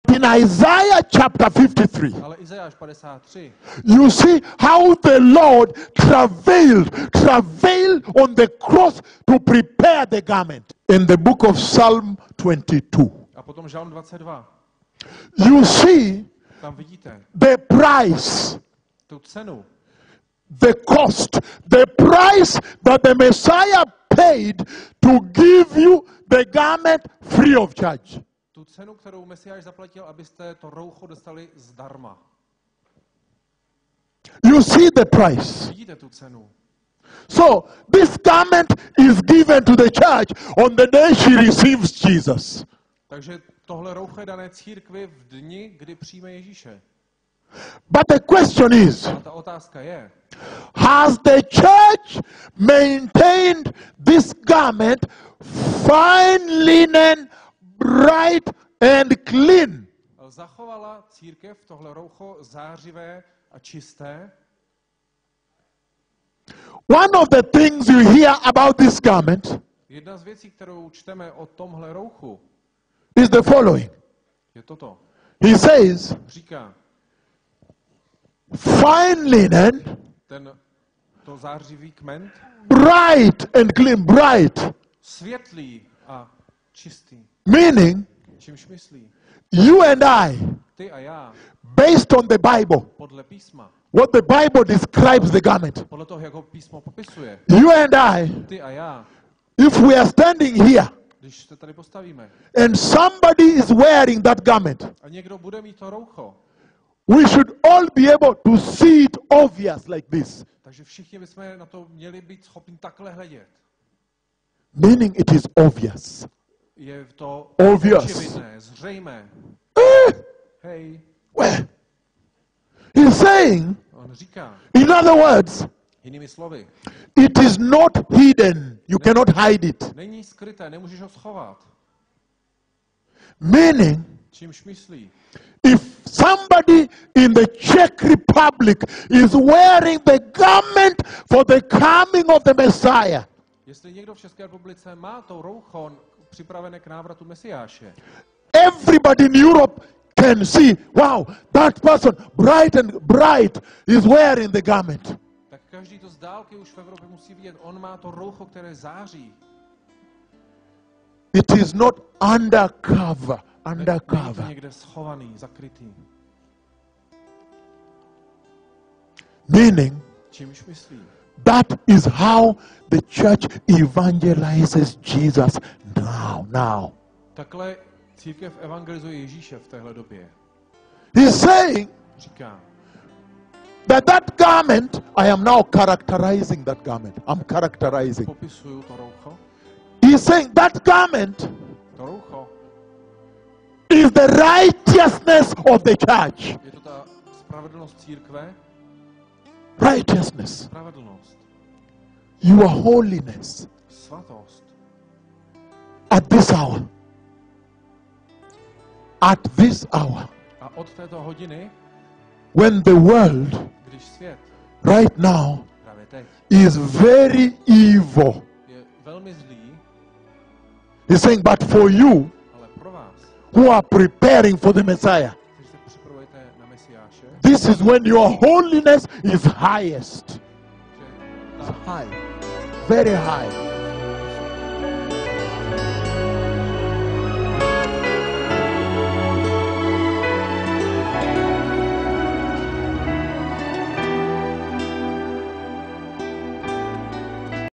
in Isaiah chapter 53, Ale Izajáš 53, you see how the Lord travailed on the cross to prepare the garment. In the book of Psalm 22, a potom Žalm 22. you see Tam vidíte the price, tu cenu, the cost, the price that the Messiah paid to give you the garment free of charge. tu cenu, kterou Mesiáš zaplatil, abyste to roucho dostali zdarma. You see the price. Vidíte tu cenu. So this garment is given to the church on the day she receives Jesus. Takže tohle roucho je dané církvi v dni, kdy přijme Ježíše. But the question is, A ta otázka je, has the church maintained this garment fine linen, bright and clean? zachovala církev tohle roucho zářivé a čisté? One of the things you hear about this garment Jedna z věcí, kterou čteme o tomhle rouchu, is the following. je toto. He says, Říká, fine linen, to zářivý kment, bright and clean, bright, světlý a čistý. meaning Čímž myslí? you and I, Ty a já, based on the Bible, podle písma, what the Bible describes the garment. podle toho, jak ho písmo popisuje, You and I, ty a já, if we are standing here když se tady postavíme and somebody is wearing that garment, a někdo bude mít to roucho, we should all be able to see it obvious like this. takže všichni bychom na to měli být schopni takhle hledět. Meaning it is obvious. Je to Obvious. očividné, zřejmé. Hej, Where? He's saying, on říká, in other words, jinými slovy, it is not hidden. You cannot hide it. není skryté, nemůžeš ho schovat. Meaning, Čímž myslí? if somebody in the Czech Republic is wearing the garment for the coming of the Messiah, Jestli někdo v České republice má to roucho připravené k návratu Mesiáše, everybody in Europe can see, wow, that person, bright, is wearing the garment. tak každý to z dálky už v Evropě musí vidět. On má to roucho, které září. It is not undercover. Není to Undercover. někde schovaný, zakrytý. Meaning, Čímž myslí? that is how the church evangelizes Jesus now. Takhle církev evangelizuje Ježíše v téhle době. He's saying Říká, that garment, I am now characterizing that garment. I'm characterizing. popisuju to roucho. He's saying that garment To roucho is the righteousness of the church. je to ta spravedlnost církve. Righteousness. Spravedlnost, Your holiness svatost. at this hour. At this hour. A od této hodiny, When the world když svět right now právě teď is very evil. je velmi zlý, He's saying, but for you ale pro vás, who are preparing for the Messiah, kteří se připravujete na Mesiáše, this is when your holiness is highest. že ta High. Very high.